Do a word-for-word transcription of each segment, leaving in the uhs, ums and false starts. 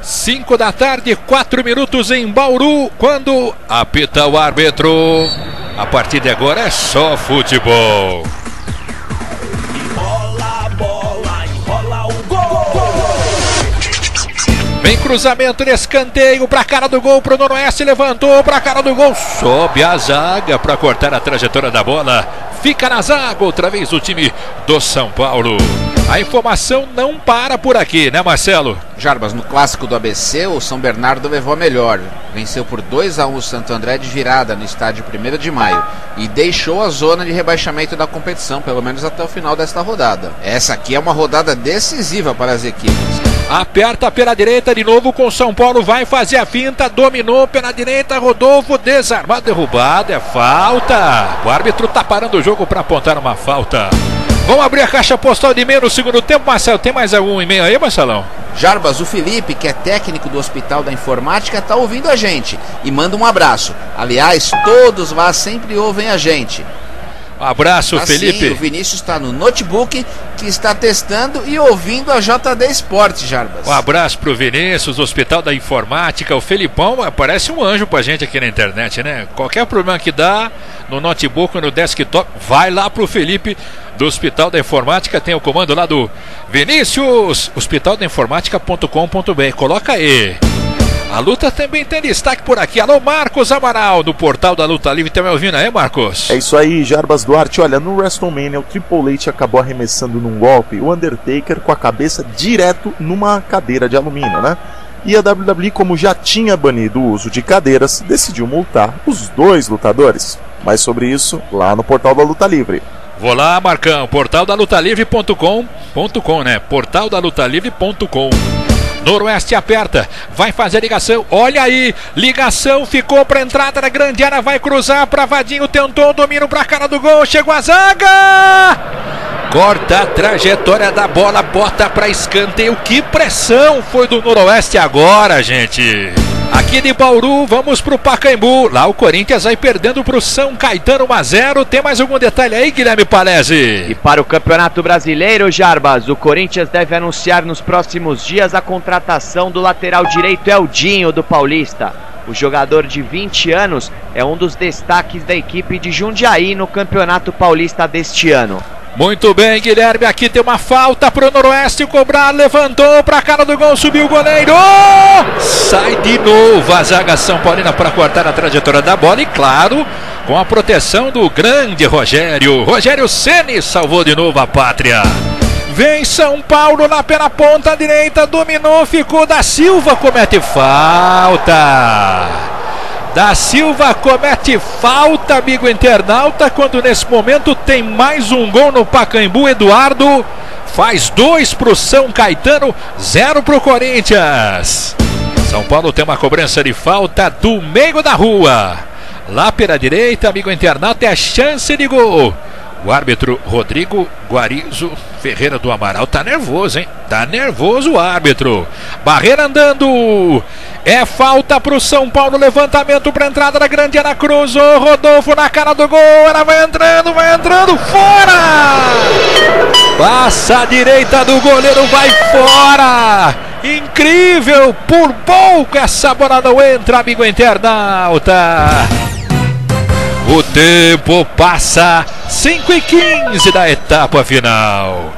cinco da tarde, quatro minutos em Bauru, quando apita o árbitro. A partir de agora é só futebol. Bola, bola, enrola o gol. Vem cruzamento de escanteio pra cara do gol, pro Noroeste, levantou pra cara do gol, sobe a zaga pra cortar a trajetória da bola. Fica na zaga outra vez o time do São Paulo. A informação não para por aqui, né, Marcelo? Jarbas, no clássico do A B C, o São Bernardo levou a melhor. Venceu por dois a um o Santo André de virada no estádio primeiro de maio e deixou a zona de rebaixamento da competição, pelo menos até o final desta rodada. Essa aqui é uma rodada decisiva para as equipes. Aperta pela direita de novo com o São Paulo, vai fazer a finta, dominou pela direita, Rodolfo, desarmado, derrubado, é falta. O árbitro tá parando o jogo para apontar uma falta. Vamos abrir a caixa postal de e-mail no segundo tempo, Marcelo. Tem mais algum e-mail aí, Marcelão? Jarbas, o Felipe, que é técnico do Hospital da Informática, está ouvindo a gente e manda um abraço. Aliás, todos lá sempre ouvem a gente. Um abraço, assim, Felipe. O Vinícius está no notebook que está testando e ouvindo a J D Esportes, Jarbas. Um abraço pro Vinícius, Hospital da Informática. O Felipão parece um anjo pra gente aqui na internet, né? Qualquer problema que dá no notebook ou no desktop, vai lá pro Felipe do Hospital da Informática. Tem o comando lá do Vinícius, hospital da informática ponto com ponto b r. Coloca aí. A luta também tem destaque por aqui. Alô, Marcos Amaral, do portal da Luta Livre. Tá me ouvindo aí, Marcos? É isso aí, Jarbas Duarte. Olha, no WrestleMania, o Triple H acabou arremessando num golpe o Undertaker com a cabeça direto numa cadeira de alumínio, né? E a W W E, como já tinha banido o uso de cadeiras, decidiu multar os dois lutadores. Mais sobre isso lá no portal da Luta Livre. Vou lá, Marcão, portal da luta livre ponto com ponto com, né? portal da luta livre ponto com. Noroeste aperta, vai fazer ligação, olha aí, ligação, ficou pra entrada da grande área, vai cruzar pra Vadinho, tentou, domínio pra cara do gol, chegou a zaga! Corta a trajetória da bola, bota pra escanteio, que pressão foi do Noroeste agora, gente! Aqui de Bauru, vamos pro Pacaembu. Lá o Corinthians vai perdendo pro São Caetano um a zero. Tem mais algum detalhe aí, Guilherme Palese? E para o Campeonato Brasileiro, Jarbas, o Corinthians deve anunciar nos próximos dias a contratação do lateral direito Eldinho do Paulista. O jogador de vinte anos é um dos destaques da equipe de Jundiaí no Campeonato Paulista deste ano. Muito bem, Guilherme, aqui tem uma falta pro Noroeste cobrar, levantou pra cara do gol, subiu o goleiro, sai de novo a zaga São Paulina para cortar a trajetória da bola e claro, com a proteção do grande Rogério, Rogério Ceni salvou de novo a pátria. Vem São Paulo lá pela ponta direita, dominou, ficou, da Silva comete falta. Da Silva comete falta, amigo internauta, quando nesse momento tem mais um gol no Pacaembu. Eduardo faz dois pro São Caetano, zero pro Corinthians. São Paulo tem uma cobrança de falta do meio da rua. Lá pela direita, amigo internauta, é a chance de gol. O árbitro Rodrigo Guarizo Ferreira do Amaral tá nervoso, hein? Tá nervoso o árbitro. Barreira andando. É falta pro São Paulo. Levantamento pra entrada da grande área. Cruzou. Rodolfo na cara do gol. Ela vai entrando, vai entrando. Fora! Passa a direita do goleiro. Vai fora! Incrível! Por pouco essa bola não entra, amigo internauta. O tempo passa, cinco e quinze da etapa final.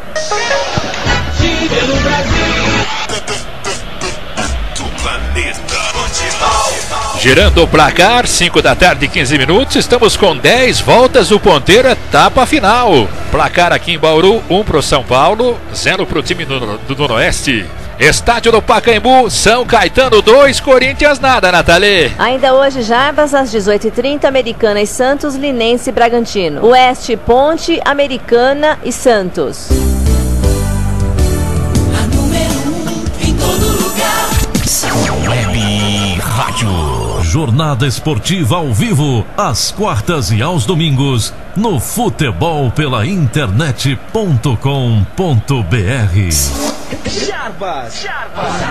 Girando o placar, cinco da tarde, quinze minutos. Estamos com dez voltas do ponteiro, etapa final. Placar aqui em Bauru, um pro São Paulo, zero pro time do, do Noroeste. Estádio do Pacaembu, São Caetano dois, Corinthians nada, Nathalie. Ainda hoje, Jarbas, às dezoito e trinta, Americana e Santos, Linense e Bragantino. Oeste, Ponte, Americana e Santos. A número um em todo lugar. Web Rádio. Jornada esportiva ao vivo, às quartas e aos domingos, no futebol pela internet ponto com ponto b r. Jarbas, Jarbas,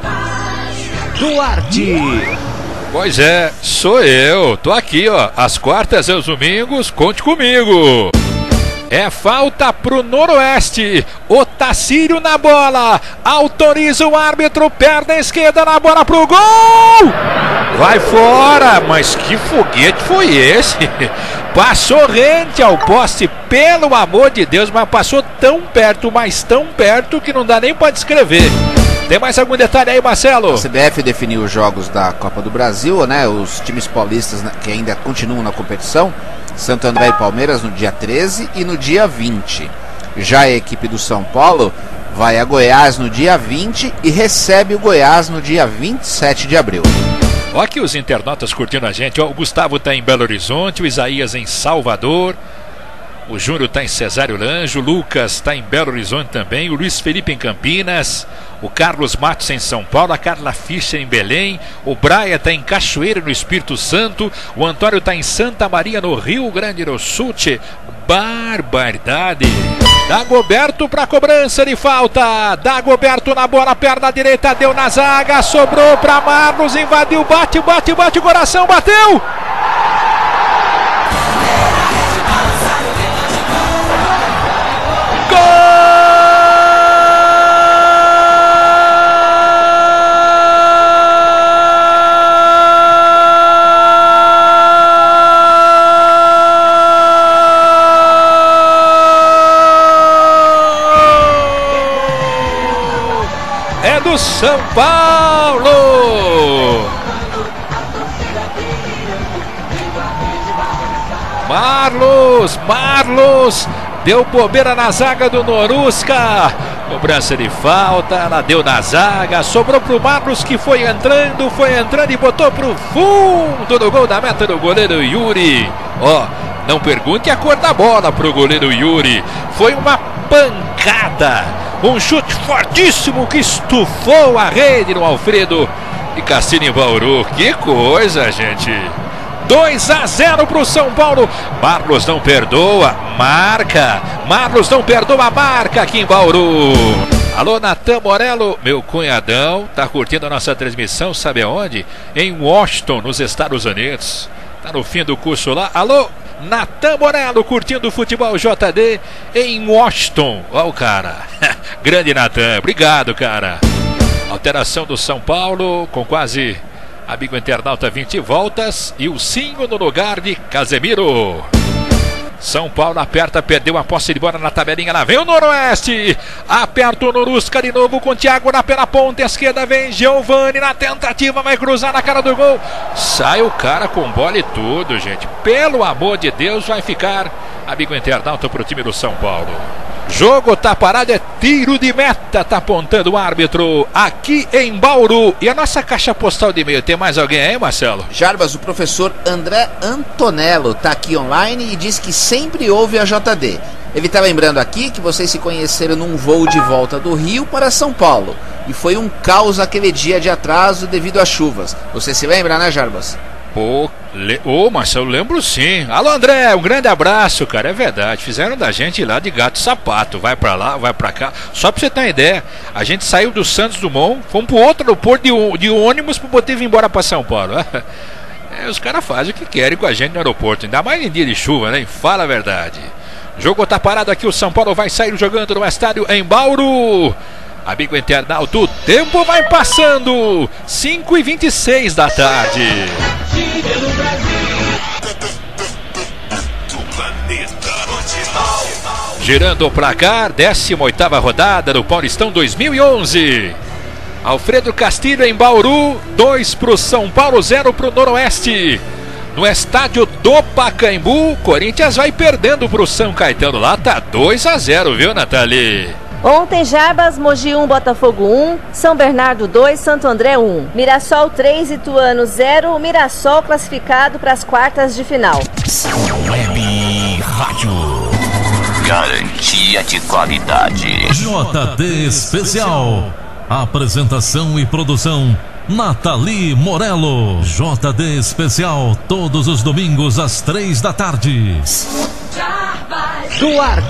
Duarte. Pois é, sou eu. Tô aqui, ó. Às quartas e aos domingos, conte comigo. É falta pro Noroeste. O Tacírio na bola. Autoriza o árbitro. Perna esquerda na bola pro gol. Vai fora. Mas que foguete foi esse? Passou rente ao poste, pelo amor de Deus. Mas passou tão perto, mas tão perto que não dá nem pra descrever. Tem mais algum detalhe aí, Marcelo? A C B F definiu os jogos da Copa do Brasil, né? Os times paulistas que ainda continuam na competição. Santo André e Palmeiras no dia treze e no dia vinte. Já a equipe do São Paulo vai a Goiás no dia vinte e recebe o Goiás no dia vinte e sete de abril. Ó aqui os internautas curtindo a gente. Ó, o Gustavo está em Belo Horizonte, o Isaías em Salvador, o Júnior está em Cesário Lange, o Lucas está em Belo Horizonte também, o Luiz Felipe em Campinas, o Carlos Matos em São Paulo, a Carla Fischer em Belém, o Braia está em Cachoeira, no Espírito Santo, o Antônio está em Santa Maria, no Rio Grande do Sul. Barbaridade. Dagoberto para cobrança de falta. Dagoberto na bola, perna direita, deu na zaga, sobrou para Marlos, invadiu, bate, bate, bate, o coração, bateu! Do São Paulo. Marlos, Marlos deu bobeira na zaga do Norusca. Cobrança de falta, ela deu na zaga, sobrou pro Marlos, que foi entrando, foi entrando e botou pro fundo do gol da meta do goleiro Yuri. Ó, não pergunte a cor da bola pro goleiro Yuri. Foi uma pancada. Um chute fortíssimo que estufou a rede no Alfredo e Cassino em Bauru. Que coisa, gente. dois a zero para o São Paulo. Marlos não perdoa, marca. Marlos não perdoa, marca aqui em Bauru. Alô, Natan Morello, meu cunhadão, tá curtindo a nossa transmissão, sabe aonde? Em Washington, nos Estados Unidos. Tá no fim do curso lá. Alô, Natan Morello, curtindo o futebol J D em Washington. Ó o cara. Grande Natan, obrigado, cara. Alteração do São Paulo, com quase amigo internauta vinte voltas. E o Cinho no lugar de Casemiro. São Paulo aperta, perdeu a posse de bola na tabelinha. Lá vem o Noroeste. Aperta o Norusca de novo com o Thiago na pela ponta esquerda. Vem Giovani na tentativa, vai cruzar na cara do gol. Sai o cara com bola e tudo, gente. Pelo amor de Deus, vai ficar amigo internauta pro time do São Paulo. Jogo tá parado, é tiro de meta, tá apontando o árbitro aqui em Bauru. E a nossa caixa postal de e-mail, tem mais alguém aí, Marcelo? Jarbas, o professor André Antonello tá aqui online e diz que sempre ouve a J D. Ele tá lembrando aqui que vocês se conheceram num voo de volta do Rio para São Paulo. E foi um caos aquele dia de atraso devido às chuvas. Você se lembra, né, Jarbas? Pô, le... Ô, Marcelo, lembro sim. Alô, André, um grande abraço, cara. É verdade, fizeram da gente lá de gato e sapato. Vai pra lá, vai pra cá. Só pra você ter uma ideia, a gente saiu do Santos Dumont, fomos pro outro aeroporto de, de ônibus pro poder vir embora pra São Paulo. É, os caras fazem o que querem com a gente no aeroporto, ainda mais em dia de chuva, né? Fala a verdade. O jogo tá parado aqui, o São Paulo vai sair jogando no estádio em Bauru. Amigo internauta, o tempo vai passando. cinco e vinte e seis da tarde. Girando o placar, décima oitava rodada do Paulistão dois mil e onze. Alfredo Castilho em Bauru, dois para o São Paulo, zero para o Noroeste. No estádio do Pacaembu, Corinthians vai perdendo para o São Caetano. Lá tá dois a zero, viu, Nathalie? Ontem, Jarbas, Mogi um, Botafogo um, São Bernardo dois, Santo André um. Mirassol três, Ituano zero, Mirassol classificado para as quartas de final. Web Rádio. Garantia de qualidade. J D Especial. Apresentação e produção, Nathalie Morello. J D Especial, todos os domingos às três da tarde.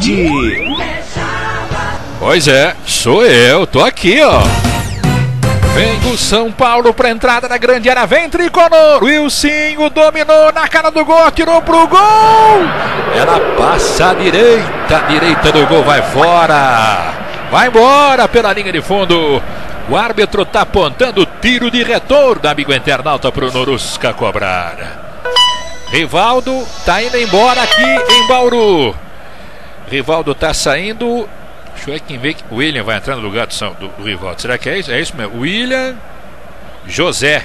Duarte. Pois é, sou eu, tô aqui, ó. Vem o São Paulo pra entrada da grande área, vem tricolor, Wilsinho dominou na cara do gol, tirou pro gol, ela passa à direita, direita do gol, vai fora, vai embora pela linha de fundo, o árbitro tá apontando tiro de retorno, amigo internauta, pro Norusca cobrar. Rivaldo tá indo embora aqui em Bauru, Rivaldo tá saindo. Deixa eu ver quem vê que o William vai entrar no lugar do, São, do, do Rivaldo. Será que é isso? É isso mesmo. William José.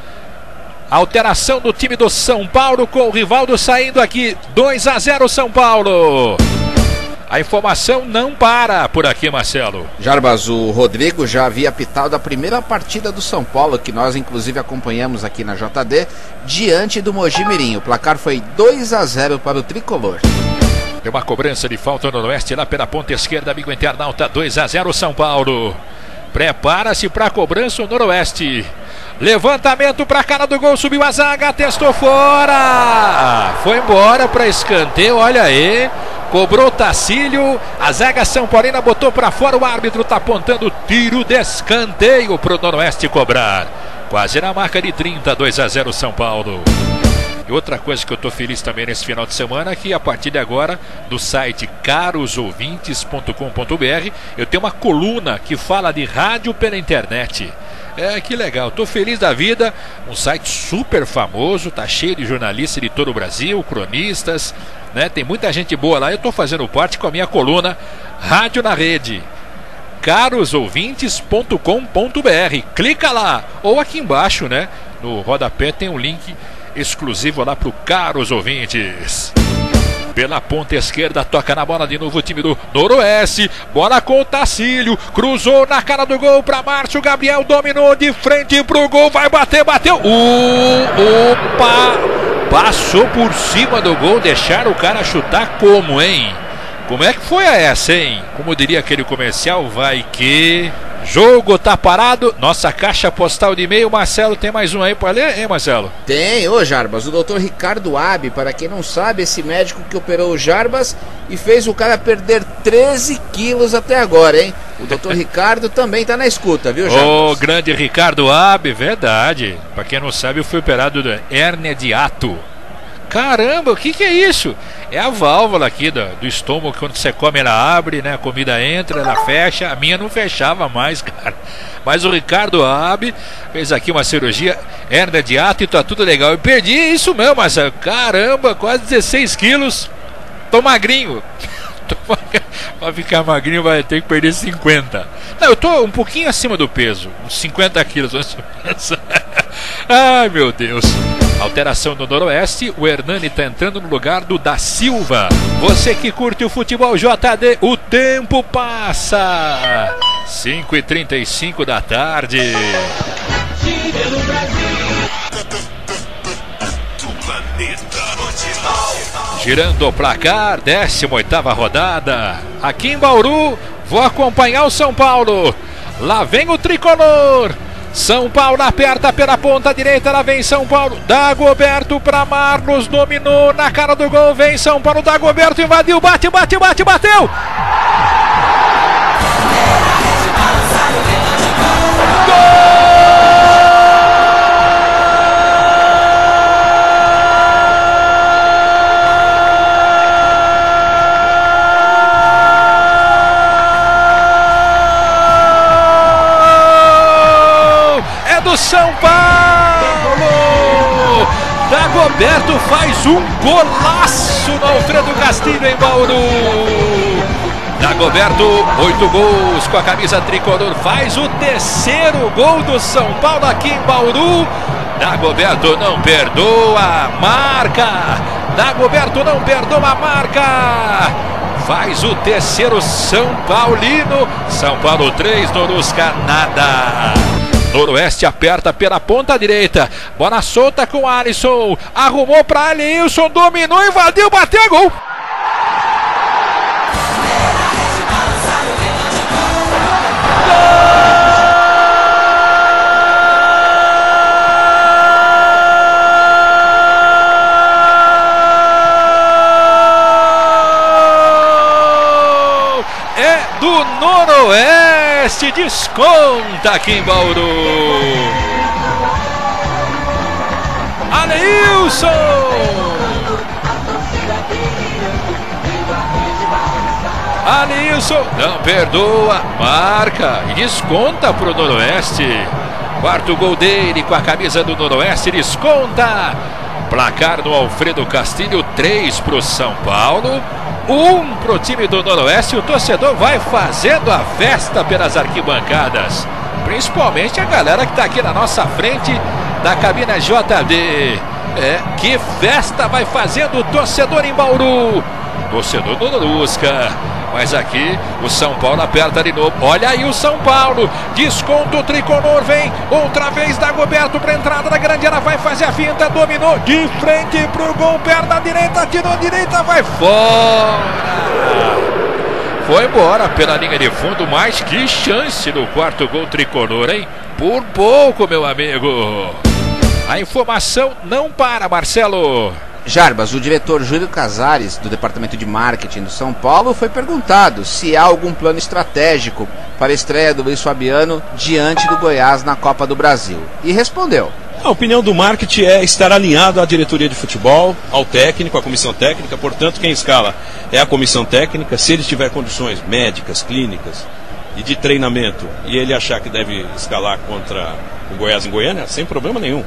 Alteração do time do São Paulo com o Rivaldo saindo aqui. dois a zero São Paulo. A informação não para por aqui, Marcelo. Jarbas, o Rodrigo já havia apitado a primeira partida do São Paulo, que nós inclusive acompanhamos aqui na J D, diante do Mogi Mirim. O placar foi dois a zero para o tricolor. Tem uma cobrança de falta no Noroeste lá pela ponta esquerda, amigo internauta, dois a zero São Paulo. Prepara-se para a cobrança o Noroeste. Levantamento para a cara do gol, subiu a zaga, testou fora. Foi embora para escanteio, olha aí. Cobrou o Tacílio, a zaga São Paulina botou para fora, o árbitro está apontando tiro de escanteio para o Noroeste cobrar. Quase na marca de trinta, dois a zero São Paulo. E outra coisa que eu estou feliz também nesse final de semana é que a partir de agora, no site caros ouvintes ponto com ponto br, eu tenho uma coluna que fala de rádio pela internet. É, que legal, estou feliz da vida, um site super famoso, tá cheio de jornalistas de todo o Brasil, cronistas, né? Tem muita gente boa lá, eu estou fazendo parte com a minha coluna Rádio na Rede. caros ouvintes ponto com ponto br, clica lá, ou aqui embaixo, né? No rodapé tem um link exclusivo lá para o Caros Ouvintes. Pela ponta esquerda, toca na bola de novo o time do Noroeste. Bola com o Tacílio, cruzou na cara do gol para Márcio Gabriel, dominou de frente pro gol, vai bater, bateu. Uh, opa! Passou por cima do gol, deixaram o cara chutar como, hein? Como é que foi essa, hein? Como diria aquele comercial, vai que... Jogo tá parado, nossa caixa postal de e-mail, Marcelo, tem mais um aí para ler, hein, Marcelo? Tem, ô Jarbas, o doutor Ricardo Abi, para quem não sabe, esse médico que operou o Jarbas e fez o cara perder treze quilos até agora, hein? O doutor Ricardo também tá na escuta, viu, Jarbas? Ô, grande Ricardo Abi, verdade. Para quem não sabe, eu fui operado da hérnia de hiato. Caramba, o que que é isso? É a válvula aqui do, do estômago, quando você come ela abre, né? A comida entra, ela fecha. A minha não fechava mais, cara. Mas o Ricardo Abi fez aqui uma cirurgia, hérnia de hiato e tá tudo legal. Eu perdi isso mesmo, mas caramba, quase dezesseis quilos. Tô magrinho. Pra ficar magrinho vai ter que perder cinquenta. Não, eu tô um pouquinho acima do peso, uns cinquenta quilos. Ai, meu Deus. Alteração no Noroeste, o Hernani está entrando no lugar do Da Silva. Você que curte o futebol J D, o tempo passa. cinco e trinta e cinco da tarde. Girando o placar, décima oitava rodada. Aqui em Bauru, vou acompanhar o São Paulo. Lá vem o tricolor. São Paulo aperta pela ponta direita, lá vem São Paulo, Dagoberto para Marlos, dominou na cara do gol, vem São Paulo, Dagoberto invadiu, bate, bate, bate, bateu! São Paulo! Dagoberto faz um golaço no Alfredo Castilho em Bauru. Dagoberto, oito gols com a camisa tricolor, faz o terceiro gol do São Paulo aqui em Bauru. Dagoberto não perdoa, marca. Dagoberto não perdoa, marca. Faz o terceiro São Paulino. São Paulo três, Norusca nada. Noroeste aperta pela ponta direita. Bola solta com Alisson. Arrumou para Alisson. Dominou, invadiu, bateu, gol. É do Noroeste. Noroeste desconta aqui em Bauru. Aleilson! Aleilson não perdoa, marca e desconta pro Noroeste. Quarto gol dele com a camisa do Noroeste, desconta. Placar do Alfredo Castilho, três pro São Paulo, um pro time do Noroeste. O torcedor vai fazendo a festa pelas arquibancadas, principalmente a galera que tá aqui na nossa frente da cabina J D. É, que festa vai fazendo o torcedor em Bauru. Torcedor do Norusca. Mas aqui o São Paulo aperta de novo. Olha aí o São Paulo. Desconta o tricolor. Vem outra vez Dagoberto para entrada da grande área. Vai fazer a finta. Dominou de frente pro gol. Perna direita. Tirou direita. Vai fora. Foi embora pela linha de fundo. Mas que chance no quarto gol tricolor, hein? Por pouco, meu amigo. A informação não para, Marcelo. Jarbas, o diretor Júlio Casares, do Departamento de Marketing do São Paulo, foi perguntado se há algum plano estratégico para a estreia do Luiz Fabiano diante do Goiás na Copa do Brasil. E respondeu. A opinião do marketing é estar alinhado à diretoria de futebol, ao técnico, à comissão técnica. Portanto, quem escala é a comissão técnica. Se ele tiver condições médicas, clínicas e de treinamento, e ele achar que deve escalar contra o Goiás em Goiânia, sem problema nenhum.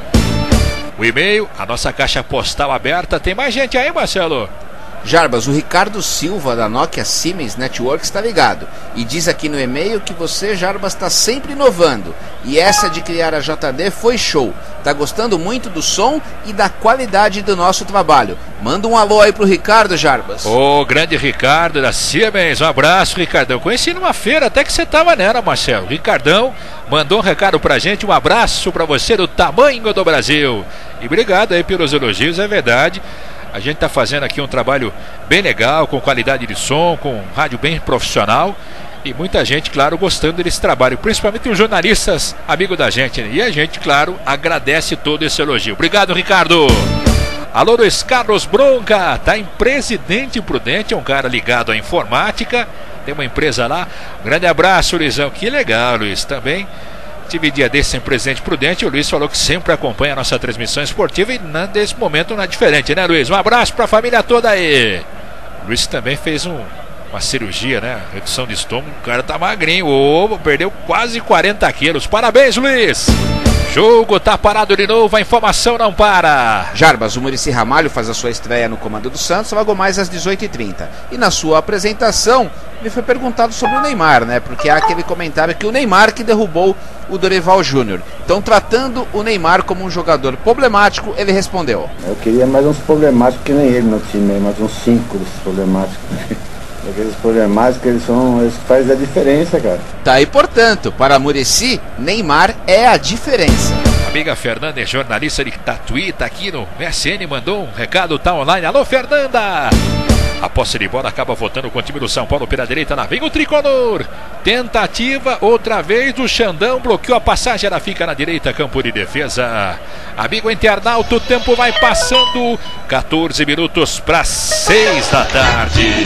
O e-mail, a nossa caixa postal aberta. Tem mais gente aí, Marcelo? Jarbas, o Ricardo Silva da Nokia Siemens Networks está ligado e diz aqui no e-mail que você, Jarbas, está sempre inovando, e essa de criar a J D foi show. Tá gostando muito do som e da qualidade do nosso trabalho. Manda um alô aí pro Ricardo, Jarbas. Ô, grande Ricardo da Siemens, um abraço, Ricardão. Conheci numa feira, até que você tava nela, Marcelo. Ricardão mandou um recado pra gente, um abraço pra você do tamanho do Brasil. E obrigado aí pelos elogios, é verdade. A gente está fazendo aqui um trabalho bem legal, com qualidade de som, com rádio bem profissional. E muita gente, claro, gostando desse trabalho, principalmente os jornalistas amigos da gente, né? E a gente, claro, agradece todo esse elogio. Obrigado, Ricardo. Alô, Luiz Carlos Bronca, tá em Presidente Prudente, é um cara ligado à informática, tem uma empresa lá. Um grande abraço, Luizão. Que legal, Luiz, também. Tive dia desse em Presidente Prudente. O Luiz falou que sempre acompanha a nossa transmissão esportiva e nesse momento não é diferente, né, Luiz? Um abraço para a família toda aí. O Luiz também fez um, uma cirurgia, né? Redução de estômago. O cara tá magrinho. Oh, perdeu quase quarenta quilos. Parabéns, Luiz. Jogo tá parado de novo, a informação não para. Jarbas, o Muricy Ramalho faz a sua estreia no comando do Santos logo mais às dezoito e trinta. E na sua apresentação, ele foi perguntado sobre o Neymar, né? Porque há aquele comentário que o Neymar que derrubou o Dorival Júnior. Então, tratando o Neymar como um jogador problemático, ele respondeu. Eu queria mais uns problemáticos que nem ele no time, mais uns cinco desses problemáticos. Aqueles problemáticos, eles são, eles fazem a diferença, cara. Tá aí, portanto, para Muricy, Neymar é a diferença. Amiga Fernanda é jornalista de Tatuí, tá aqui no S N, mandou um recado, tá online. Alô, Fernanda! A posse de bola acaba voltando com o time do São Paulo pela direita. Lá vem o tricolor. Tentativa, outra vez o Xandão bloqueou a passagem. Ela fica na direita, campo de defesa. Amigo internauta, o tempo vai passando. quatorze minutos para seis da tarde.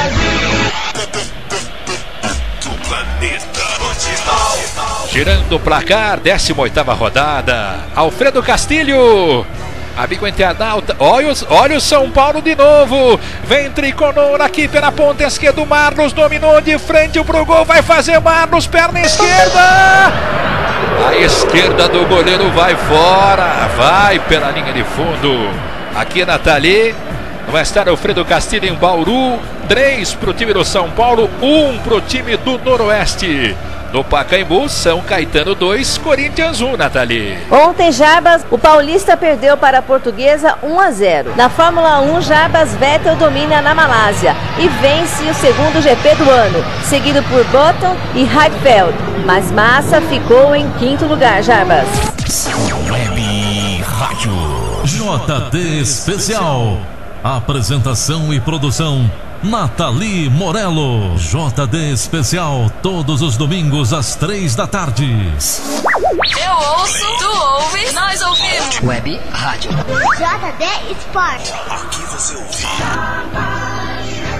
Girando o placar, décima oitava rodada. Alfredo Castilho. Amigo internauta, olha, olha o São Paulo de novo. Vem tricolor aqui pela ponta esquerda. O Marlos dominou de frente pro gol. Vai fazer Marlos, perna esquerda. A esquerda do goleiro vai fora. Vai pela linha de fundo. Aqui Nathalie. Vai estar Alfredo Castilho em Bauru. Três pro time do São Paulo, um pro time do Noroeste. No Pacaembu, São Caetano dois, Corinthians um, Nathalie. Ontem, Jarbas, o Paulista perdeu para a Portuguesa um a zero. Na Fórmula um, Jarbas, Vettel domina na Malásia e vence o segundo G P do ano, seguido por Button e Heidfeld. Mas Massa ficou em quinto lugar, Jarbas. Web Rádio J D Especial. Apresentação e produção Nathalie Morello. J D Especial, todos os domingos às três da tarde. Eu ouço, tu ouve, nós ouvimos. Web Rádio J D Esporte. Aqui você ouve.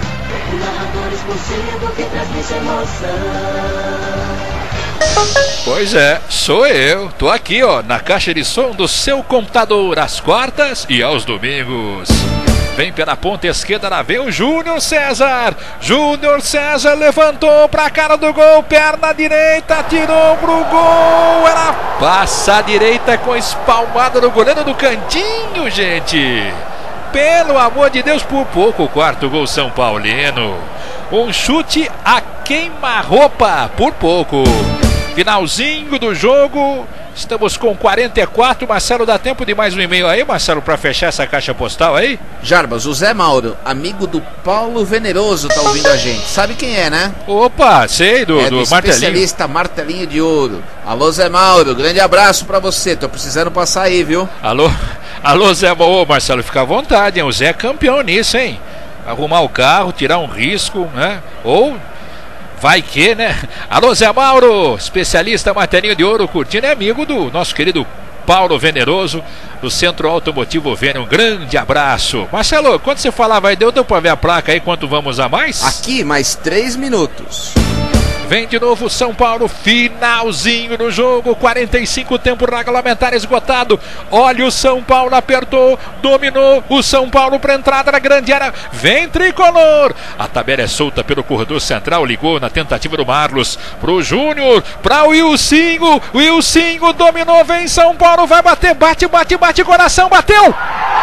O narrador esportivo que transmite emoção. Pois é, sou eu. Tô aqui, ó, na caixa de som do seu computador, às quartas e aos domingos. Vem pela ponta esquerda, lá vem o Júnior César. Júnior César levantou pra cara do gol, perna direita, tirou pro gol. Era passa a direita com espalmada no goleiro do cantinho, gente. Pelo amor de Deus, por pouco o quarto gol São Paulino. Um chute a queima-roupa, por pouco. Finalzinho do jogo. Estamos com quarenta e quatro, Marcelo, dá tempo de mais um e-mail aí, Marcelo, para fechar essa caixa postal aí? Jarbas, o Zé Mauro, amigo do Paulo Veneroso, tá ouvindo a gente. Sabe quem é, né? Opa, sei, do, é do, do martelinho. especialista Martelinho de Ouro. Alô, Zé Mauro, grande abraço pra você, tô precisando passar aí, viu? Alô, alô, Zé Mauro, Marcelo, fica à vontade, hein? O Zé é campeão nisso, hein? Arrumar o carro, tirar um risco, né? Ou... vai que, né? Alô, Zé Mauro, especialista Martelinho de Ouro, curtindo, é amigo do nosso querido Paulo Veneroso, do Centro Automotivo Vênia. Um grande abraço. Marcelo, quando você falava aí, deu, deu pra ver a placa aí, quanto vamos a mais? Aqui, mais três minutos. Vem de novo São Paulo, finalzinho do jogo, quarenta e cinco, tempo regulamentar esgotado. Olha o São Paulo, apertou, dominou o São Paulo para entrada na grande área. Vem Tricolor. A tabela é solta pelo corredor central, ligou na tentativa do Marlos pro Júnior, para o Wilsinho. Wilsinho dominou, vem São Paulo, vai bater, bate, bate, bate, coração, bateu.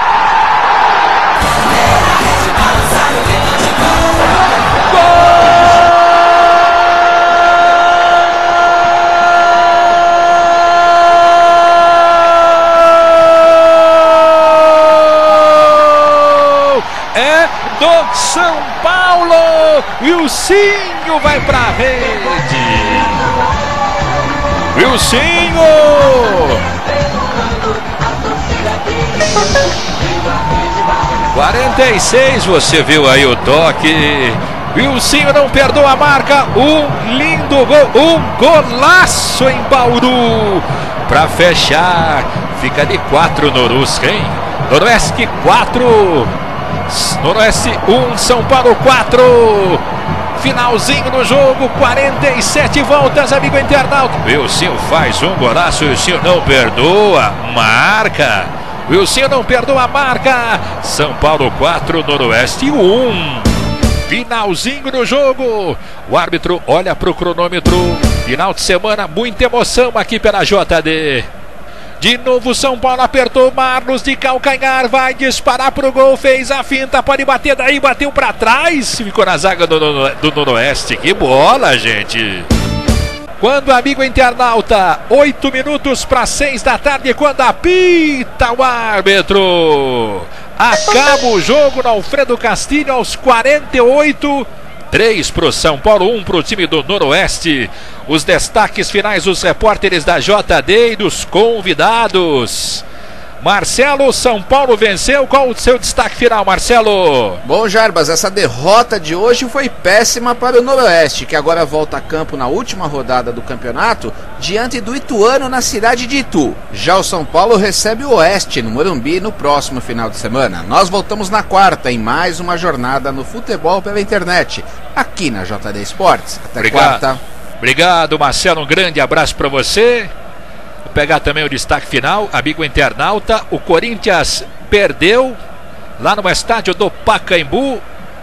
Do São Paulo, Wilsinho vai pra rede. Wilsinho. quarenta e seis, você viu aí o toque. Wilsinho não perdoa a marca. Um lindo gol, um golaço em Bauru. Pra fechar, fica de quatro Norusca, hein? Noroeste quatro. Noroeste um, São Paulo quatro. Finalzinho do jogo, quarenta e sete voltas, amigo internauta. Wilsinho faz um golaço, Wilsinho não perdoa, marca. Wilsinho não perdoa a marca. São Paulo quatro, Noroeste um. Finalzinho do jogo. O árbitro olha pro cronômetro. Final de semana, muita emoção aqui pela J D. De novo São Paulo apertou, Marlos de calcanhar, vai disparar pro gol, fez a finta, pode bater daí, bateu pra trás, ficou na zaga do, do, do Noroeste. Que bola, gente! Quando, amigo internauta, oito minutos para seis da tarde, quando apita o árbitro. Acaba o jogo no Alfredo Castilho aos quarenta e oito. três para o São Paulo, um para o time do Noroeste. Os destaques finais dos repórteres da J D e dos convidados. Marcelo, São Paulo venceu. Qual o seu destaque final, Marcelo? Bom, Jarbas, essa derrota de hoje foi péssima para o Noroeste, que agora volta a campo na última rodada do campeonato, diante do Ituano na cidade de Itu. Já o São Paulo recebe o Oeste no Morumbi no próximo final de semana. Nós voltamos na quarta em mais uma jornada no futebol pela internet, aqui na J D Esportes. Até Obrigado. quarta. Obrigado, Marcelo. Um grande abraço para você. Vou pegar também o destaque final, amigo internauta. O Corinthians perdeu lá no estádio do Pacaembu.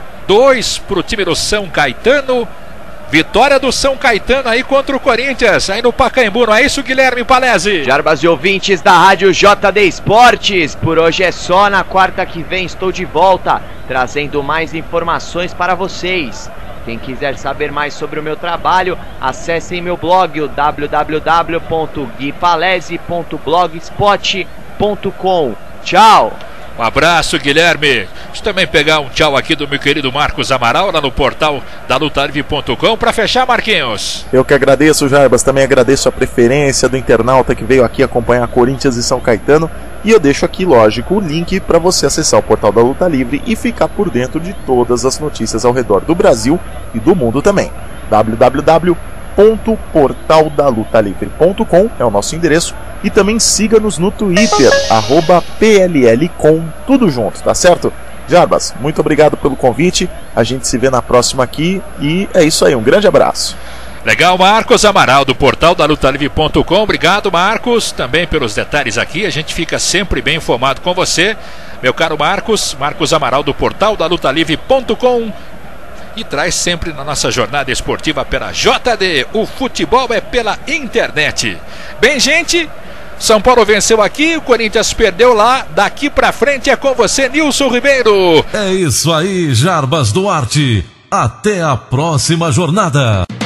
Dois para o time do São Caetano. Vitória do São Caetano aí contra o Corinthians, aí no Pacaembu, não é isso, Guilherme Palese? Jarbas e ouvintes da Rádio J D Esportes, por hoje é só. Na quarta que vem estou de volta, trazendo mais informações para vocês. Quem quiser saber mais sobre o meu trabalho, acessem meu blog, o w w w ponto gui palese ponto blogspot ponto com. Tchau! Um abraço, Guilherme. Deixa eu também pegar um tchau aqui do meu querido Marcos Amaral, lá no portal da luta livre ponto com. Para fechar, Marquinhos. Eu que agradeço, Jarbas. Também agradeço a preferência do internauta que veio aqui acompanhar Corinthians e São Caetano. E eu deixo aqui, lógico, o link para você acessar o portal da Luta Livre e ficar por dentro de todas as notícias ao redor do Brasil e do mundo também. w w w ponto portal da luta livre ponto com é o nosso endereço. E também siga-nos no Twitter, arroba P L L com, tudo junto, tá certo? Jarbas, muito obrigado pelo convite. A gente se vê na próxima aqui e é isso aí, um grande abraço. Legal, Marcos Amaral, do portal da luta livre ponto com. Obrigado, Marcos, também pelos detalhes aqui. A gente fica sempre bem informado com você, meu caro Marcos. Marcos Amaral, do portal da luta livre ponto com. E traz sempre na nossa jornada esportiva pela J D. O futebol é pela internet. Bem, gente, São Paulo venceu aqui, o Corinthians perdeu lá. Daqui pra frente é com você, Nilson Ribeiro. É isso aí, Jarbas Duarte. Até a próxima jornada.